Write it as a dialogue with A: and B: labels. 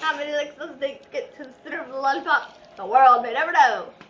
A: How many licks does it take to get to the center of the lollipop? The world may never know.